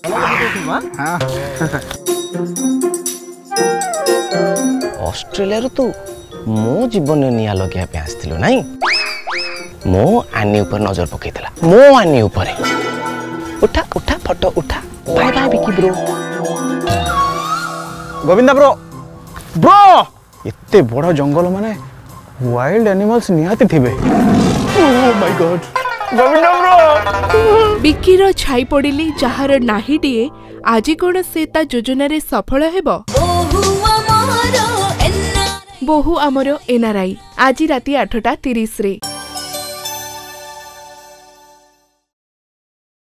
Australia रो तू मो जीवन निया लगे पे आसथिलो नाही मो आनी ऊपर नजर पकेइतला मो आनी ऊपर उठा उठा फोटो उठा bye bye Vicky bro Govinda bro bro इत्ते बड़ा जंगल माने वाइल्ड एनिमल्स निहाती थिबे oh my God Govinda bro Vicky रो छाई पड़िली जहार नाहीटिए आज कोन से ता योजना रे सफल हेबो बोहू आमरो एनआरआई आज राति 8:30 रे।